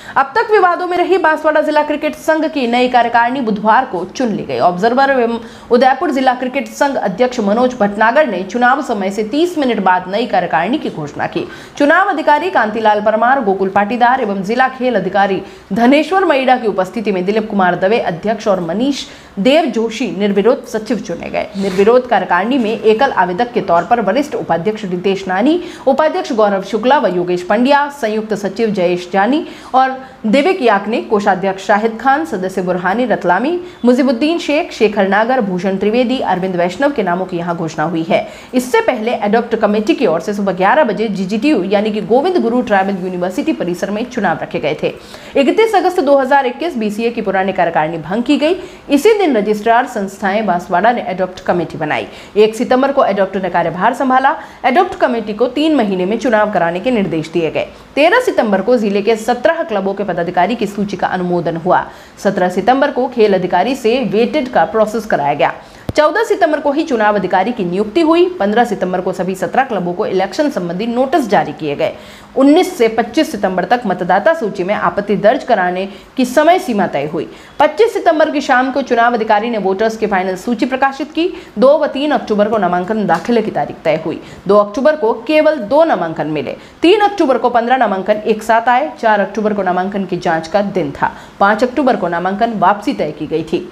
अब तक विवादों में रही बांसवाड़ा जिला क्रिकेट संघ की नई कार्यकारिणी बुधवार को चुन ली गई। ऑब्जर्वर एवं उदयपुर जिला क्रिकेट संघ अध्यक्ष मनोज भटनागर ने चुनाव समय से 30 मिनट बाद नई कार्यकारिणी की घोषणा की। चुनाव अधिकारी कांतिलाल परमार, गोकुल पाटीदार एवं जिला खेल अधिकारी धनेश्वर मईडा की उपस्थिति में दिलीप कुमार दवे अध्यक्ष और मनीष देव जोशी निर्विरोध सचिव चुने गए। निर्विरोध कार्यकारिणी में एकल आवेदक के तौर पर वरिष्ठ उपाध्यक्ष रितेश नानी, उपाध्यक्ष गौरव शुक्ला व योगेश पंड्या, संयुक्त सचिव जयेश जानी और दिव्यक याकने, कोषाध्यक्ष शाहिद खान, सदस्य बुरहानी रतलामी, मुजीबुद्दीन शेख, शेखर नागर, भूषण त्रिवेदी, अरविंद वैष्णव के नामों की यहां घोषणा हुई है। इससे पहले एडॉप्ट कमेटी की ओर से सुबह 11 बजे जीजीटीयू यानी कि गोविंद गुरु ट्राइबल यूनिवर्सिटी परिसर में चुनाव रखे गए थे। 31 अगस्त 2021 बीसीए की पुरानी कार्यकारिणी भंग की गई। इसी दिन रजिस्ट्रार संस्थाएं बांसवाड़ा ने एडॉप्ट कमेटी बनाई। 1 सितंबर को एडॉप्ट ने कार्यभार संभाला। एडॉप्ट कमेटी को 3 महीने में चुनाव कराने के निर्देश दिए गए। 13 सितंबर को जिले के 17 क्लबों के पदाधिकारी की सूची का अनुमोदन हुआ। 17 सितंबर को खेल अधिकारी से वेटेड का प्रोसेस कराया गया। 14 सितंबर को ही चुनाव अधिकारी की नियुक्ति हुई। 15 सितंबर को सभी 17 क्लबों को इलेक्शन संबंधी नोटिस जारी किए गए। 19 से 25 सितंबर तक मतदाता सूची में आपत्ति दर्ज कराने की समय सीमा तय हुई। 25 सितंबर की शाम को चुनाव अधिकारी ने वोटर्स की फाइनल सूची प्रकाशित की। 2 व 3 अक्टूबर को नामांकन दाखिले की तारीख तय हुई। 2 अक्टूबर को केवल 2 नामांकन मिले। 3 अक्टूबर को 15 नामांकन एक साथ आए। 4 अक्टूबर को नामांकन की जांच का दिन था। 5 अक्टूबर को नामांकन वापसी तय की गई थी।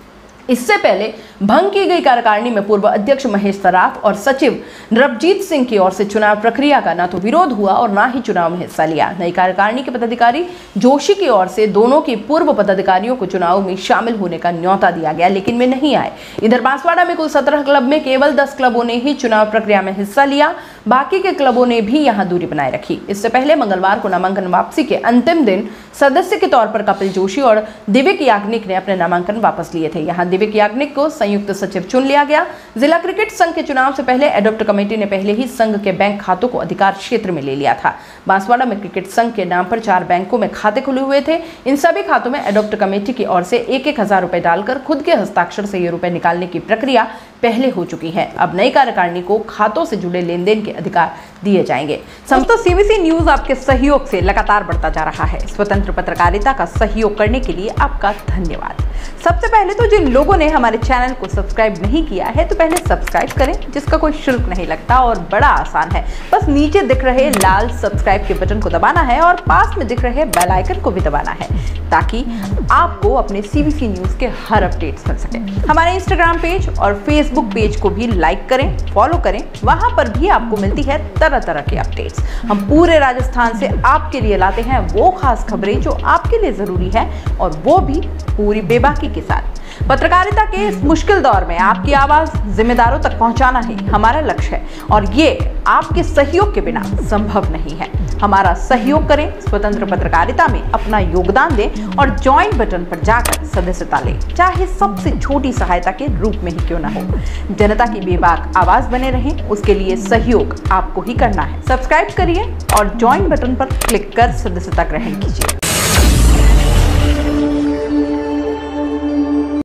इससे पहले भंग की गई कार्यकारिणी में पूर्व अध्यक्ष महेश सराफ और सचिव रवजीत सिंह की ओर से चुनाव प्रक्रिया का न तो विरोध हुआ और न ही चुनाव में हिस्सा लिया। नई कार्यकारिणी के पदाधिकारी जोशी की ओर से दोनों की पूर्व पदाधिकारियों को चुनाव में शामिल होने का न्योता दिया गया, लेकिन वे नहीं आए। इधर बांसवाड़ा में कुल 17 क्लब में केवल 10 क्लबों ने ही चुनाव प्रक्रिया में हिस्सा लिया। बाकी के क्लबों ने भी यहां दूरी बनाए रखी। इससे पहले मंगलवार को नामांकन वापसी के अंतिम दिन सदस्य के तौर पर कपिल जोशी और दिव्यक याग्निक ने अपने नामांकन वापस लिए थे। यहाँ दिव्यक याग्निक को संयुक्त सचिव चुन लिया गया। जिला क्रिकेट संघ के चुनाव से पहले एडॉप्ट कमेटी ने पहले ही संघ के बैंक खातों को अधिकार क्षेत्र में ले लिया था। बांसवाड़ा में क्रिकेट संघ के नाम पर 4 बैंकों में खाते खुले हुए थे। इन सभी खातों में एडॉप्ट कमेटी की ओर से 1-1 हजार रुपए डालकर खुद के हस्ताक्षर से ये रुपए निकालने की प्रक्रिया पहले हो चुकी है। अब नई कार्यकारिणी को खातों से जुड़े लेन देन के अधिकार दिए जाएंगे। दोस्तों, सीबीसी न्यूज आपके सहयोग से लगातार बढ़ता जा रहा है। स्वतंत्र पत्रकारिता का सहयोग करने के लिए आपका धन्यवाद। सबसे पहले तो जिन लोगों ने हमारे चैनल को सब्सक्राइब नहीं किया है तो पहले सब्सक्राइब करें, जिसका कोई शुल्क नहीं लगता और बड़ा आसान है। बस नीचे दिख रहे लाल सब्सक्राइब के बटन को दबाना है और पास में दिख रहे बेल आइकन को भी दबाना है, ताकि आपको अपने सीबीसी न्यूज के हर अपडेट्स मिल सके। हमारे इंस्टाग्राम पेज और फेसबुक पेज को भी लाइक करें, फॉलो करें। वहां पर भी आपको मिलती है तरह तरह के अपडेट्स। हम पूरे राजस्थान से आपके लिए लाते हैं वो खास खबरें जो आपके लिए जरूरी है, और वो भी पूरी बेबाकी के साथ। पत्रकारिता के इस मुश्किल दौर में आपकी आवाज जिम्मेदारों तक पहुंचाना ही हमारा लक्ष्य है, और ये आपके सहयोग के बिना संभव नहीं है। हमारा सहयोग करें, स्वतंत्र पत्रकारिता में अपना योगदान दें और ज्वाइन बटन पर जाकर सदस्यता लें, चाहे सबसे छोटी सहायता के रूप में ही क्यों ना हो। जनता की बेबाक आवाज बने रहें, उसके लिए सहयोग आपको ही करना है। सब्सक्राइब करिए और ज्वाइन बटन पर क्लिक कर सदस्यता ग्रहण कीजिए।